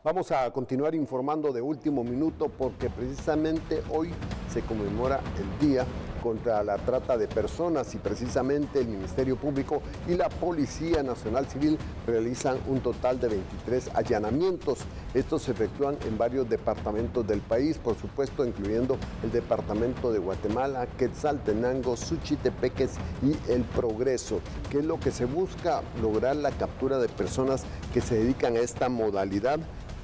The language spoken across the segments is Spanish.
Vamos a continuar informando de último minuto porque precisamente hoy se conmemora el Día contra la Trata de Personas y precisamente el Ministerio Público y la Policía Nacional Civil realizan un total de 23 allanamientos. Estos se efectúan en varios departamentos del país, por supuesto, incluyendo el departamento de Guatemala, Quetzaltenango, Suchitepeques y El Progreso. ¿Qué es lo que se busca? Lograr la captura de personas que se dedican a esta modalidad.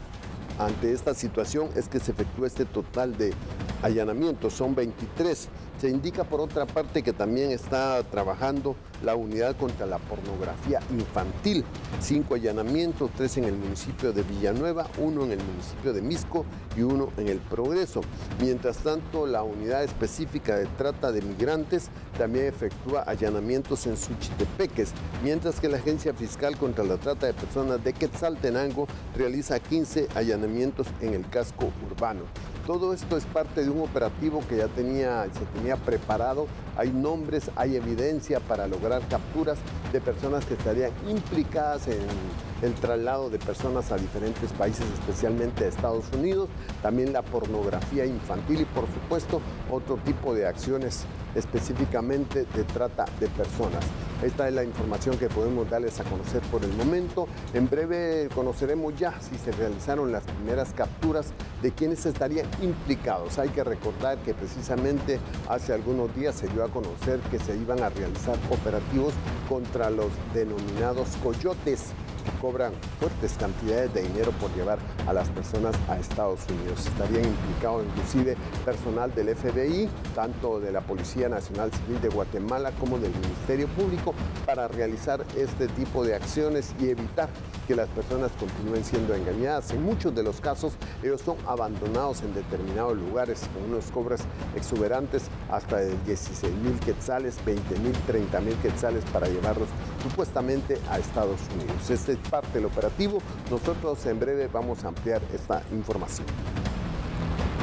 Ante esta situación es que se efectúa este total de allanamientos, son 23. Se indica por otra parte que también está trabajando la unidad contra la pornografía infantil. 5 allanamientos, 3 en el municipio de Villanueva, 1 en el municipio de Misco y 1 en El Progreso. Mientras tanto, la unidad específica de trata de migrantes también efectúa allanamientos en Suchitepeques, mientras que la Agencia Fiscal contra la Trata de Personas de Quetzaltenango realiza 15 allanamientos en el casco urbano. Todo esto es parte de un operativo que ya se tenía preparado. Hay nombres, hay evidencia para lograr capturas de personas que estarían implicadas en el traslado de personas a diferentes países, especialmente a Estados Unidos, también la pornografía infantil y por supuesto otro tipo de acciones específicamente de trata de personas. Esta es la información que podemos darles a conocer por el momento. En breve conoceremos ya si se realizaron las primeras capturas de quienes estarían implicados. Hay que recordar que precisamente hace algunos días se dio a conocer que se iban a realizar operativos contra los denominados coyotes, que cobran fuertes cantidades de dinero por llevar a las personas a Estados Unidos. Estarían implicados inclusive personal del FBI, tanto de la Policía Nacional Civil de Guatemala como del Ministerio Público, para realizar este tipo de acciones y evitar que las personas continúen siendo engañadas. En muchos de los casos, ellos son abandonados en determinados lugares con unos cobros exuberantes hasta de 16,000 quetzales, 20,000, 30,000 quetzales para llevarlos supuestamente a Estados Unidos. Este es parte del operativo. Nosotros en breve vamos a ampliar esta información.